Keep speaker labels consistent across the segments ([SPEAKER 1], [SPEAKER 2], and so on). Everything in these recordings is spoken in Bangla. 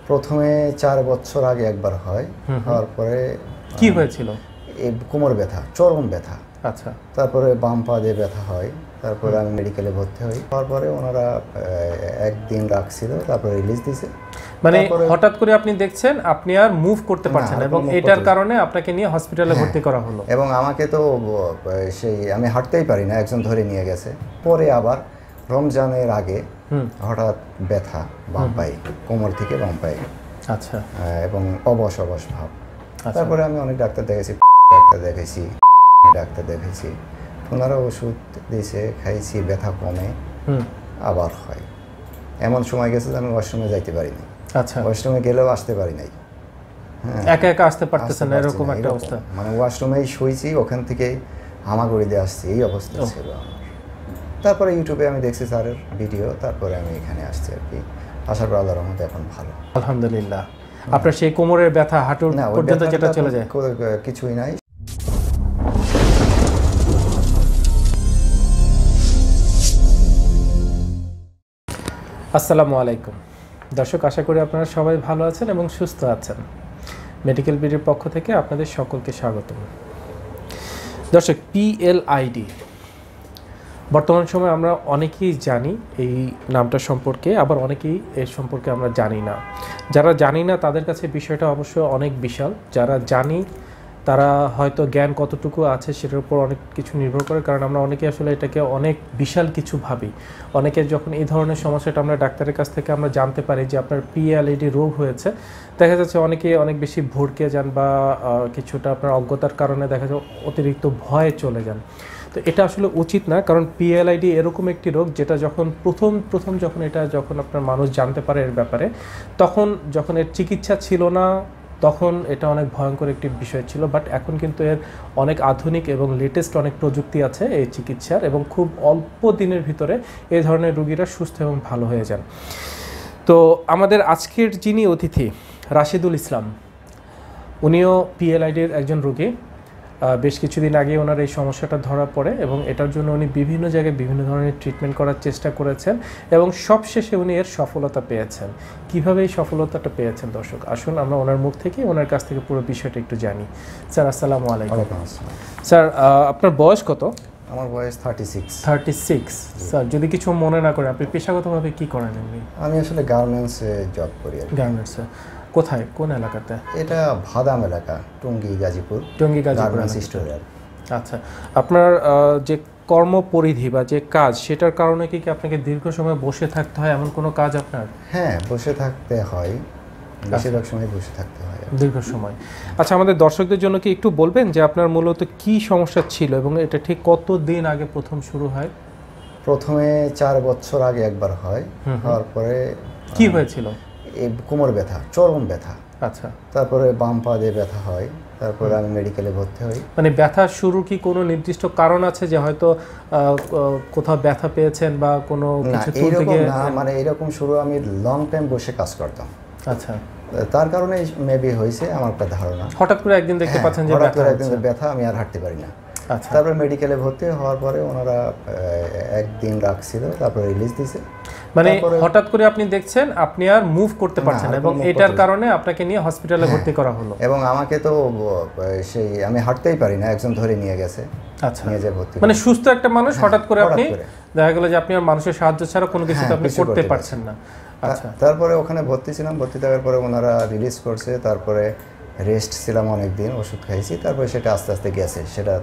[SPEAKER 1] প্রথমে 4 বছর আগে একবার হয়, হওয়ার পরে
[SPEAKER 2] কি হয়েছিল?
[SPEAKER 1] এই কোমর ব্যথা, চরম ব্যথা।
[SPEAKER 2] আচ্ছা,
[SPEAKER 1] তারপরে বাম পা দিয়ে ব্যথা হয়, তারপরে আমি মেডিকেলে ভর্তি হই। হওয়ার পরে ওনারা একদিন রাখছিল, তারপরে রিলিজ দিয়েছে।
[SPEAKER 2] মানে হঠাৎ করে আপনি দেখছেন আপনি আর মুভ করতে পারছেন না এবং এটার কারণে আপনাকে নিয়ে হসপিটালে ভর্তি করা হলো।
[SPEAKER 1] এবং আমাকে তো সেই আমি হাঁটতেই পারি না, একজন ধরে নিয়ে গেছে। পরে আবার রমজানের আগে হঠাৎ ব্যথা বাম পায়ে, কোমর থেকে বাম পায়ে।
[SPEAKER 2] আচ্ছা,
[SPEAKER 1] এবং অবশ ভাব। তারপরে আমি অনেক ডাক্তার দেখেছি, ডাক্তার দেখেছি, ওনারা ওষুধ দিয়েছে, খাইছি, ব্যথা কমে আবার হয়। এমন সময় গেছে যে আমি ওয়াশরুমে যাইতে পারিনি।
[SPEAKER 2] আচ্ছা,
[SPEAKER 1] ওয়াশরুমে গেলেও আসতে পারি নাই।
[SPEAKER 2] একা একা আসতে পারতেছেন না, এরকম একটা অবস্থা।
[SPEAKER 1] মানে ওয়াশরুমেই শুয়েছি, ওখান থেকে হামাগুড়ি দিয়ে আসছি, এই অবস্থা ছিল আমার। তারপরে ইউটিউবে আমি দেখছি স্যারের ভিডিও, তারপরে আমি এখানে আসছি আর কি। আশার পর আল্লাহর রহমতে এখন ভালো,
[SPEAKER 2] আলহামদুলিল্লাহ। আপনার সেই কোমরের ব্যথা হাঁটুর পর্যন্ত যেটা চলে যায়?
[SPEAKER 1] কিছুই নাই।
[SPEAKER 2] আসসালামু আলাইকুম দর্শক, আশা করি আপনারা সবাই ভালো আছেন এবং সুস্থ আছেন। মেডিকেল বিডির পক্ষ থেকে আপনাদের সকলকে স্বাগতম। দর্শক, PLID বর্তমান সময়ে আমরা অনেকেই জানি এই নামটা সম্পর্কে, আবার অনেকেই এর সম্পর্কে আমরা জানি না। যারা জানি না তাদের কাছে বিষয়টা অবশ্য অনেক বিশাল। যারা জানি তারা হয়তো জ্ঞান কতটুকু আছে সেটার উপর অনেক কিছু নির্ভর করে, কারণ আমরা অনেকে আসলে এটাকে অনেক বিশাল কিছু ভাবি। অনেকের যখন এই ধরনের সমস্যাটা আমরা ডাক্তারের কাছ থেকে আমরা জানতে পারি যে আপনার PLID রোগ হয়েছে, দেখা যাচ্ছে অনেকে অনেক বেশি ভড়কে যান বা কিছুটা আপনার অজ্ঞতার কারণে দেখা যায় অতিরিক্ত ভয়ে চলে যান। তো এটা আসলে উচিত না, কারণ PLID এরকম একটি রোগ যেটা যখন প্রথম যখন আপনার মানুষ জানতে পারে এর ব্যাপারে, তখন যখন এর চিকিৎসা ছিল না তখন এটা অনেক ভয়ঙ্কর একটি বিষয় ছিল। বাট এখন কিন্তু এর অনেক আধুনিক এবং লেটেস্ট অনেক প্রযুক্তি আছে এই চিকিৎসার, এবং খুব অল্প দিনের ভিতরে এই ধরনের রোগীরা সুস্থ এবং ভালো হয়ে যান। তো আমাদের আজকের যিনি অতিথি রাশিদুল ইসলাম, উনিও PLIDর একজন রোগী। বেশ কিছুদিন আগে ওনার এই সমস্যাটা ধরা পড়ে এবং এটার জন্য উনি বিভিন্ন জায়গায় বিভিন্ন ধরনের ট্রিটমেন্ট করার চেষ্টা করেছেন এবং সবশেষে উনি এর সফলতা পেয়েছেন। কিভাবে এই সফলতাটা পেয়েছেন দর্শক, আসুন আমরা ওনার মুখ থেকে, ওনার কাছ থেকে পুরো বিষয়টা একটু জানি। স্যার, আসসালামু আলাইকুম। স্যার, আপনার বয়স কত?
[SPEAKER 1] আমার বয়স
[SPEAKER 2] 36। স্যার, যদি কিছু মনে না করেন, আপনি পেশাগতভাবে কি করেন?
[SPEAKER 1] আমি আসলে গার্মেন্টসে জব করি।
[SPEAKER 2] গার্মেন্টসে কোথায়, কোন এলাকাতে?
[SPEAKER 1] এটা ভাদাম এলাকা, টঙ্গী গাজীপুর।
[SPEAKER 2] আচ্ছা, আপনার যে কর্মপরিধি বা যে কাজ, সেটার কারণে কি আপনাকে দীর্ঘ সময় বসে থাকতে হয়, এমন কোনো কাজ আপনার?
[SPEAKER 1] হ্যাঁ, বসে থাকতে হয়, বেশিরভাগ সময় বসে থাকতে হয়,
[SPEAKER 2] দীর্ঘ সময়। আচ্ছা, আমাদের দর্শকদের জন্য কি একটু বলবেন যে আপনার মূলত কি সমস্যা ছিল এবং এটা ঠিক কত দিন আগে প্রথম শুরু হয়?
[SPEAKER 1] প্রথমে 4 বছর আগে একবার হয়, হওয়ার পরে
[SPEAKER 2] কি হয়েছিল?
[SPEAKER 1] এই কোমর ব্যথা, চরম ব্যথা।
[SPEAKER 2] আচ্ছা,
[SPEAKER 1] তারপরে বাম পা দিয়ে ব্যথা হয়, তারপরে আমি মেডিকেলে ভর্তি হই।
[SPEAKER 2] মানে ব্যথা শুরু কি কোনো নির্দিষ্ট কারণ আছে যে হয়তো কোথাও ব্যথা পেয়েছেন বা কোনো কিছু
[SPEAKER 1] থেকে? না, মানে এরকম শুরু, আমি লং টাইম বসে কাজ করতাম।
[SPEAKER 2] আচ্ছা,
[SPEAKER 1] তার কারণে মেবি হয়েছে, আমার একটা ধারণা।
[SPEAKER 2] হঠাৎ করে একদিন দেখতে পাচ্ছেন যে
[SPEAKER 1] ব্যথা, আমি আর হাঁটতে পারি না।
[SPEAKER 2] আচ্ছা,
[SPEAKER 1] তারপরে মেডিকেলে ভর্তি হওয়ার পরে ওনারা একদিন রাখছিল, তারপরে রিলিজ দিয়েছে।
[SPEAKER 2] মানে হঠাৎ করে আপনি দেখছেন আপনি আর মুভ করতে পারছেন না এবং এটার কারণে আপনাকে নিয়ে হসপিটালে ভর্তি করা হলো।
[SPEAKER 1] এবং আমাকে তো সেই আমি হাঁটতেই পারি না, একজন ধরে নিয়ে গেছে।
[SPEAKER 2] আচ্ছা, নিয়ে যায় ভর্তি। মানে সুস্থ একটা মানুষ হঠাৎ করে আপনি দেখা গেল যে আপনি আর মানুষের সাহায্য ছাড়া কোনো কিছু আপনি করতে পারছেন না। আচ্ছা,
[SPEAKER 1] তারপরে ওখানে ভর্তি ছিলাম, ভর্তি থাকার পরে ওনারা রিলিজ করছে। তারপরে রেস্ট ছিলাম অনেকদিন, ওষুধ খাইছি, তারপরে সেটা আস্তে আস্তে গেছে।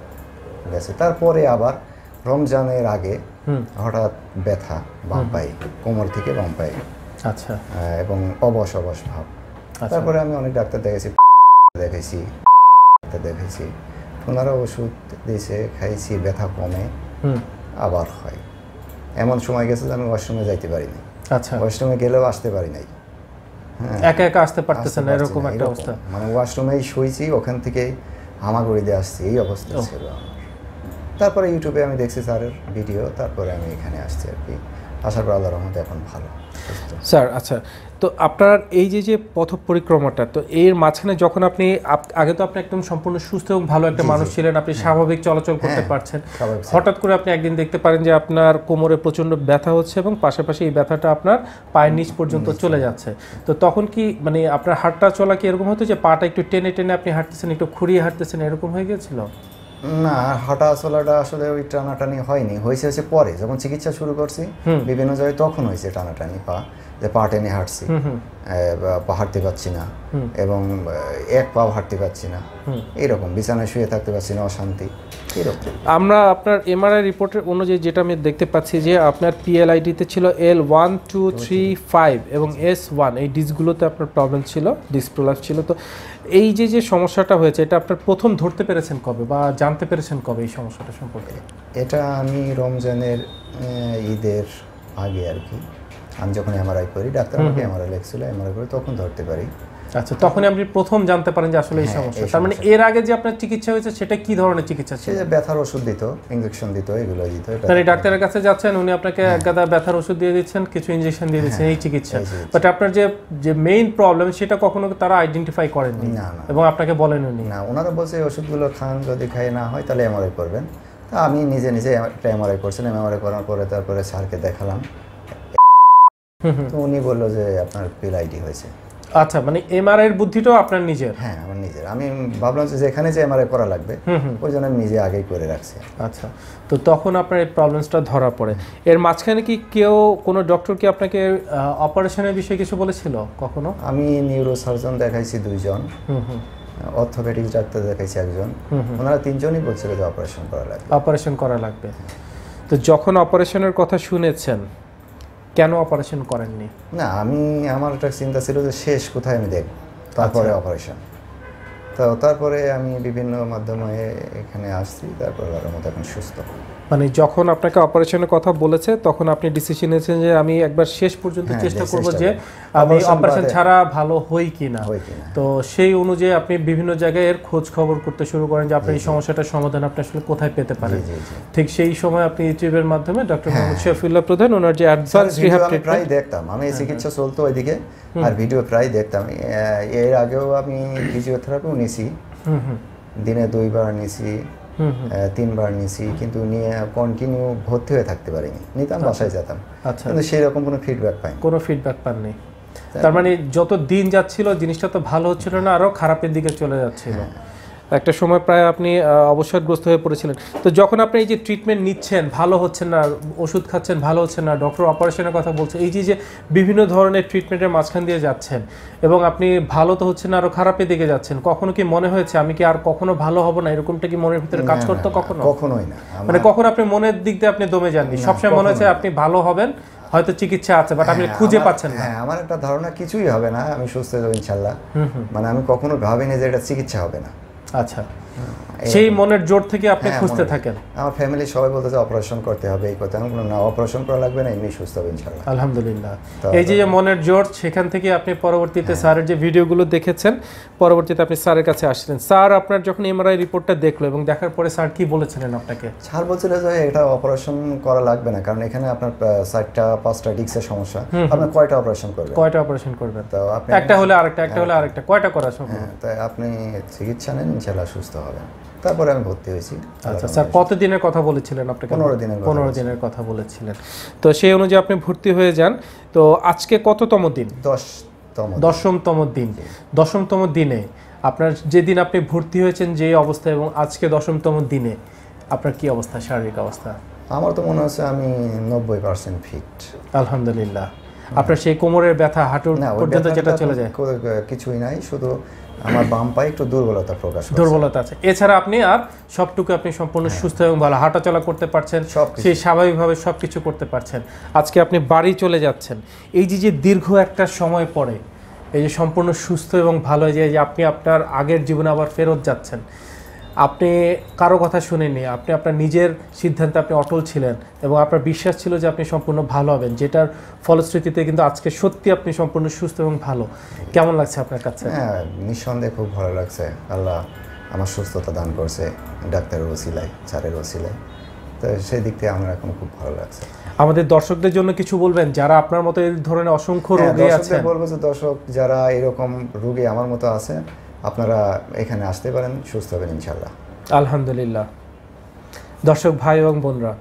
[SPEAKER 1] তারপরে আবার রমজানের আগে হঠাৎ ব্যথা বাম পায়ে, কোমর থেকে বাম পায়ে।
[SPEAKER 2] আচ্ছা,
[SPEAKER 1] এবং অবশ ভাব। তারপরে আমি অনেক ডাক্তার দেখেছি, ওনারা ওষুধ দিয়েছে, খাইছি, ব্যথা কমে আবার হয়। এমন সময় গেছে যে আমি ওয়াশরুমে যাইতে পারিনি।
[SPEAKER 2] আচ্ছা,
[SPEAKER 1] ওয়াশরুমে গেলেও আসতে পারি নাই।
[SPEAKER 2] একা একা আসতে পারতেছেন না, এরকম একটা অবস্থা।
[SPEAKER 1] মানে ওয়াশরুমেই শুয়েছি, ওখান থেকে হামাগুড়ি দিয়ে আসছি, এই অবস্থা ছিল আমার। তারপরে ইউটিউবে আমি দেখছি স্যারের ভিডিও, তারপরে আমি এখানে আসছি আর কি। আশার পর আল্লাহর রহমতে এখন ভালো সুস্থ।
[SPEAKER 2] স্যার আচ্ছা, তো আপনার এই যে পথ পরিক্রমাটা, তো এর মাঝখানে যখন আপনি আগে তো আপনি একদম সম্পূর্ণ সুস্থ এবং ভালো একটা মানুষ ছিলেন, আপনি স্বাভাবিক চলাচল করতে পারছেন, হঠাৎ করে আপনি একদিন দেখতে পারেন যে আপনার কোমরে প্রচণ্ড ব্যথা হচ্ছে এবং পাশাপাশি এই ব্যথাটা আপনার পায়ের নিচ পর্যন্ত চলে যাচ্ছে। তো তখন কি মানে আপনার হাঁটা চলা কি এরকম হতো যে পাটা একটু টেনে টেনে আপনি হাঁটতেছেন, একটু খুঁড়িয়ে হাঁটতেছেন, এরকম হয়ে গিয়েছিল?
[SPEAKER 1] না, হাঁটা চলাটা আসলে ওই টানাটানি হয়নি, হয়েছে পরে যখন চিকিৎসা শুরু করছি বিভিন্ন জায়গায় তখন হয়েছে টানাটানি যে পা টেনে হাঁটছি, পা হাঁটতে পারছি না এবং এক পাও হাঁটতে পারছি না, এইরকম বিছানায় শুয়ে থাকতে পারছি না, অশান্তি এরকম।
[SPEAKER 2] আমরা আপনার এমআরআই রিপোর্টের অনুযায়ী যেটা আমি দেখতে পাচ্ছি যে আপনার পিএলআইডিতে ছিল L1, 2, 3, 5 এবং S1, এই ডিস্কগুলোতে আপনার প্রবলেম ছিল, ডিস্ক প্রলাপস ছিল। তো এই যে সমস্যাটা হয়েছে এটা আপনার প্রথম ধরতে পেরেছেন কবে বা জানতে পেরেছেন কবে এই সমস্যাটা সম্পর্কে?
[SPEAKER 1] এটা আমি রমজানের ঈদের আগে আর কি, আমি যখন এমআরআই করি, ডাক্তার আমাকে এমআরআই লেখছিল, এমআরআই করে তখন ধরতে পারি।
[SPEAKER 2] আচ্ছা, তখনই আপনি প্রথম জানতে পারেন যে আসলে এই সমস্যা। তার মানে এর আগে যে আপনার চিকিৎসা হয়েছে সেটা কি ধরনের চিকিৎসা ছিল?
[SPEAKER 1] যে ব্যথার ওষুধ দিত, ইনজেকশন দিত, এগুলো দিত।
[SPEAKER 2] মানে ডাক্তারের কাছে যাচ্ছেন, উনি আপনাকে এক গাদা ব্যথার ওষুধ দিয়ে দিচ্ছেন, কিছু ইনজেকশন দিয়ে দিচ্ছেন, এই চিকিৎসা। বাট আপনার যে মেইন প্রবলেম সেটা কখনো তারা আইডেন্টিফাই করেননি এবং আপনাকে বলেননি?
[SPEAKER 1] না, ওনারা বলছে এই ওষুধগুলো খান, যদি খাই না হয় তাহলে এমআরআই করবেন। তা আমি নিজে একটা এমআরআই করছিলাম, এমআরআই করার পরে তারপরে স্যারকে দেখালাম, তো উনি বললো যে আপনার পিএলআইডি হয়েছে।
[SPEAKER 2] আচ্ছা, মানে এমআরআই এর বুদ্ধিটাও আপনার নিজের?
[SPEAKER 1] হ্যাঁ, আমার নিজের। আমি ভাবলাম যে যেখানে যে এমআরআই করা লাগবে ওই জন্য আমি নিজে আগেই করে রাখছি।
[SPEAKER 2] আচ্ছা, তো তখন আপনার এই প্রবলেমসটা ধরা পড়ে। এর মাঝখানে কি কোনো ডক্টর কি আপনাকে অপারেশনের বিষয়ে কিছু বলেছিল কখনো?
[SPEAKER 1] আমি নিউরোসার্জন দেখাইছি 2 জন, অর্থোপেডিক্স ডাক্তার দেখাইছি 1 জন, ওনারা 3 জনই বলছিল যে অপারেশন করা লাগবে।
[SPEAKER 2] অপারেশন করা লাগবে। তো যখন অপারেশনের কথা শুনেছেন কেন অপারেশন করেননি?
[SPEAKER 1] না, আমার একটা চিন্তা ছিল যে শেষ কোথায় আমি দেখব, তারপরে অপারেশন। তো তারপরে আমি বিভিন্ন মাধ্যমে এখানে আসছি, তারপরে এখন সুস্থ।
[SPEAKER 2] মানে যখন আপনাকে অপারেশনের কথা বলেছে তখন আপনি ডিসিশন নিয়েছেন যে আমি একবার শেষ পর্যন্ত চেষ্টা করব যে আমি অপারেশন ছাড়া ভালো হই কিনা। তো সেই অনুযায়ী আপনি বিভিন্ন জায়গায় এর খোঁজ খবর করতে শুরু করেন যে আপনার এই সমস্যাটার সমাধান আপনি আসলে কোথায় পেতে পারেন। ঠিক সেই সময় আপনি ইউটিউবের মাধ্যমে ডক্টর মোহাম্মদ শফিউল্লাহ প্রধান ওনার যে অ্যাডভান্স রিহ্যাব ট্রিটমেন্ট
[SPEAKER 1] প্রায় দেখতাম, আমি চিকিৎসা চলতো ওইদিকে, আর ভিডিও প্রায় দেখতাম। এর আগেও আমি ফিজিওথেরাপিও নিয়েছি, দিনে 2 বার নিয়েছি, 3 বার নিয়েছি, কিন্তু নিয়ে কন্টিনিউ ভর্তি হয়ে থাকতে পারিনি, নিতাম, বাসায় যেতাম, কিন্তু সেই রকম কোনো ফিডব্যাক পাইনি।
[SPEAKER 2] কোনো ফিডব্যাক পাননি? তার মানে যত দিন যাচ্ছিল জিনিসটা তো ভালো হচ্ছিল না, আরও খারাপের দিকে চলে যাচ্ছিল। একটা সময় প্রায় আপনি অবসাদগ্রস্ত হয়ে পড়েছিলেন। তো যখন আপনি এই যে ট্রিটমেন্ট নিচ্ছেন, ভালো হচ্ছে না, ওষুধ খাচ্ছেন, ভালো হচ্ছে না, ডক্টর অপারেশনের কথা বলছে, এই যে বিভিন্ন ধরনের ট্রিটমেন্টের মাঝখান দিয়ে যাচ্ছেন এবং আপনি ভালো তো হচ্ছে না, আরও খারাপের দিকে যাচ্ছেন, কখনো কি মনে হয়েছে আমি কি আর কখনো ভালো হব না, এরকমটা কি মনের ভিতরে কাজ করতো কখনো?
[SPEAKER 1] কখনোই না,
[SPEAKER 2] মানে কখনো আপনি মনের দিক দিয়ে আপনি দমে যাননি, সবসময় মনে হচ্ছে আপনি ভালো হবেন, হয়তো চিকিৎসা আছে বাট আপনি খুঁজে পাচ্ছেন না?
[SPEAKER 1] হ্যাঁ, আমার একটা ধারণা কিছুই হবে না, আমি সুস্থ হয়ে যাবো ইনশাল্লাহ। মানে আমি কখনো ভাবিনি যে এটা চিকিৎসা হবে না।
[SPEAKER 2] আচ্ছা, সেই মনের জোর থেকে আপনি খুঁজতে থাকেন?
[SPEAKER 1] আমার ফ্যামিলি সবাই বলতে যে অপারেশন করতে হবে, এই কথা। আমি বললাম না, অপারেশন করা লাগবে না, এমনি সুস্থ হবে ইনশাআল্লাহ।
[SPEAKER 2] আলহামদুলিল্লাহ। এই যে মনের জোর, সেখান থেকে আপনি পরবর্তীতে স্যারের যে ভিডিওগুলো দেখেছেন, পরবর্তীতে আপনি স্যারের কাছে আসলেন। স্যার আপনার যখন এমআরআই রিপোর্টটা দেখলো এবং দেখার পরে স্যার কি বলেছিলেন আপনাকে?
[SPEAKER 1] স্যার বলছিল যে এটা অপারেশন করা লাগবে না, কারণ এখানে আপনার 4টা-5টা ডিস্কের সমস্যা, আপনি কয়টা অপারেশন করবেন?
[SPEAKER 2] কয়টা অপারেশন করবেন?
[SPEAKER 1] তো আপনি
[SPEAKER 2] একটা হলে আরেকটা, একটা হলে আরেকটা, কয়টা করা সম্ভব?
[SPEAKER 1] তাই আপনি চিকিৎসা নেন, ইনশাআল্লাহ সুস্থ হবেন। তারপরে আমি ভর্তি হয়েছি।
[SPEAKER 2] আচ্ছা স্যার, কতদিনের কথা বলেছিলেন আপনাকে?
[SPEAKER 1] 15
[SPEAKER 2] দিনের কথা বলেছিলেন। তো সেই অনুযায়ী আপনি ভর্তি হয়ে যান। তো আজকে কততম দিন?
[SPEAKER 1] 10তম
[SPEAKER 2] দিন। 10তম দিনে আপনার যেদিন আপনি ভর্তি হয়েছেন যে অবস্থা এবং আজকে 10তম দিনে আপনার কি অবস্থা, শারীরিক অবস্থা?
[SPEAKER 1] আমার তো মনে হচ্ছে আমি 90% ফিট।
[SPEAKER 2] আলহামদুলিল্লাহ। আপনার সেই কোমরের ব্যথা, হাঁটুর পর্যন্ত যেটা চলে যায়?
[SPEAKER 1] কিছুই নাই, শুধু আমার বাম পায়ে একটু দুর্বলতা
[SPEAKER 2] আছে। এছাড়া আপনি আর সবটুকু আপনি সম্পূর্ণ সুস্থ এবং ভালো, হাঁটাচলা করতে পারছেন, সেই স্বাভাবিকভাবে সব কিছু করতে পারছেন। আজকে আপনি বাড়ি চলে যাচ্ছেন, এই যে দীর্ঘ একটা সময় পরে এই যে সম্পূর্ণ সুস্থ এবং ভালো হয়ে যায়, যে আপনি আপনার আগের জীবনে আবার ফেরত যাচ্ছেন। আপনি কারো কথা শুনেননি, আপনি আপনার নিজের সিদ্ধান্তে আপনি অটল ছিলেন এবং আপনার বিশ্বাস ছিল যে আপনি সম্পূর্ণ ভালো হবেন, যেটার ফলশ্রুতিতে কিন্তু আজকে সত্যি আপনি সম্পূর্ণ সুস্থ এবং ভালো। কেমন লাগছে আপনার কাছে?
[SPEAKER 1] হ্যাঁ, নিঃসন্দেহে খুব ভালো লাগছে। আল্লাহ আমার সুস্থতা দান করছে ডাক্তারের ওসিলায়, স্যারের ওসিলায়। তো সেই দিক থেকে আমার এখন খুব ভালো লাগছে।
[SPEAKER 2] আমাদের দর্শকদের জন্য কিছু বলবেন যারা আপনার মতো এই ধরনের অসংখ্য রোগী আছেন?
[SPEAKER 1] বলবো যে দর্শক যারা এরকম রোগী আমার মতো আছে, আপনারা এখানে আসতে পারেন, সুস্থ হবেন ইনশাল্লাহ।
[SPEAKER 2] আলহামদুলিল্লাহ। দর্শক ভাই এবং বোনরা,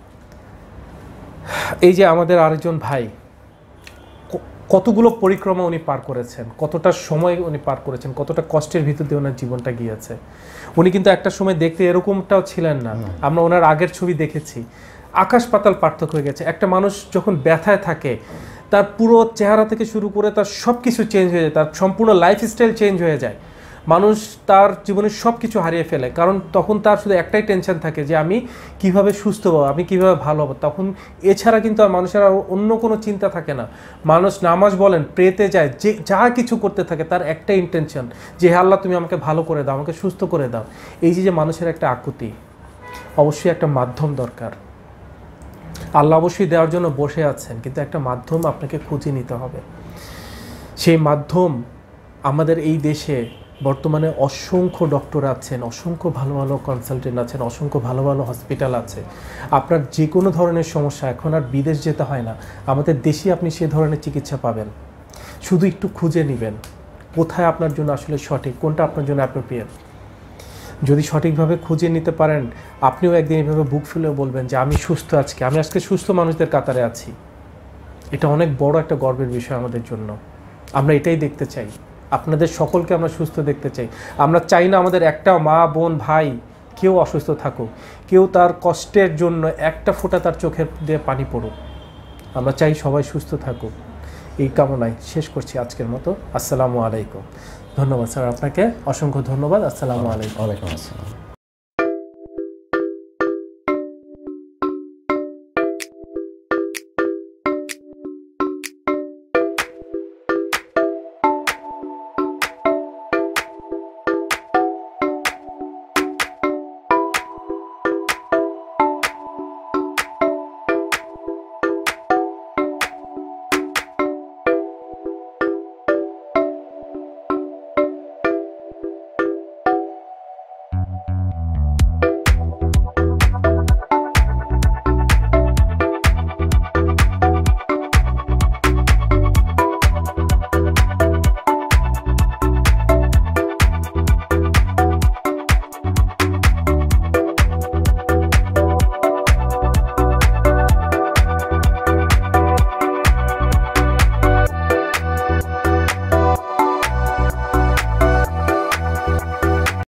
[SPEAKER 2] এই যে আমাদের আরেকজন ভাই, কতগুলো পরিক্রমা উনি পার করেছেন, কতটা সময় উনি পার করেছেন, কতটা কষ্টের ভিতর দিয়ে ওনার জীবনটা গিয়েছে। উনি কিন্তু একটা সময় দেখতে এরকমটাও ছিলেন না, আমরা ওনার আগের ছবি দেখেছি, আকাশ পাতাল পার্থক্য হয়ে গেছে। একটা মানুষ যখন ব্যথায় থাকে তার পুরো চেহারা থেকে শুরু করে তার সব কিছু চেঞ্জ হয়ে যায়, তার সম্পূর্ণ লাইফস্টাইল চেঞ্জ হয়ে যায়। মানুষ তার জীবনের সব কিছু হারিয়ে ফেলে, কারণ তখন তার শুধু একটাই টেনশন থাকে যে আমি কিভাবে সুস্থ হবো, আমি কিভাবে ভালো হবো। তখন এছাড়া কিন্তু আর মানুষের আর অন্য কোনো চিন্তা থাকে না। মানুষ নামাজ বলেন, প্রেতে যায়, যে যা কিছু করতে থাকে তার একটাই ইন্টেনশন যে হে আল্লাহ তুমি আমাকে ভালো করে দাও, আমাকে সুস্থ করে দাও। এই যে মানুষের একটা আকুতি, অবশ্যই একটা মাধ্যম দরকার। আল্লাহ অবশ্যই দেওয়ার জন্য বসে আছেন, কিন্তু একটা মাধ্যম আপনাকে খুঁজে নিতে হবে। সেই মাধ্যম আমাদের এই দেশে বর্তমানে অসংখ্য ডক্টর আছেন, অসংখ্য ভালো ভালো কনসালটেন্ট আছেন, অসংখ্য ভালো ভালো হসপিটাল আছে। আপনার যে কোনো ধরনের সমস্যা এখন আর বিদেশ যেতে হয় না, আমাদের দেশে আপনি সে ধরনের চিকিৎসা পাবেন। শুধু একটু খুঁজে নেবেন কোথায় আপনার জন্য আসলে সঠিক, কোনটা আপনার জন্য অ্যাপ্রোপ্রিয়েট। যদি সঠিকভাবে খুঁজে নিতে পারেন, আপনিও একদিন এইভাবে বুক ফুলে বলবেন যে আমি সুস্থ, আমি আজকে সুস্থ মানুষদের কাতারে আছি। এটা অনেক বড় একটা গর্বের বিষয় আমাদের জন্য। আমরা এটাই দেখতে চাই, আপনাদের সকলকে আমরা সুস্থ দেখতে চাই। আমরা চাই না আমাদের একটা মা বোন ভাই কেউ অসুস্থ থাকুক, কেউ তার কষ্টের জন্য একটা ফোঁটা তার চোখের দিয়ে পানি পড়ুক। আমরা চাই সবাই সুস্থ থাকুক। এই কামনায় শেষ করছি আজকের মতো। আসসালামু আলাইকুম। ধন্যবাদ স্যার, আপনাকে অসংখ্য ধন্যবাদ। আসসালামু আলাইকুম।
[SPEAKER 1] ওয়ালাইকুম আসসালাম।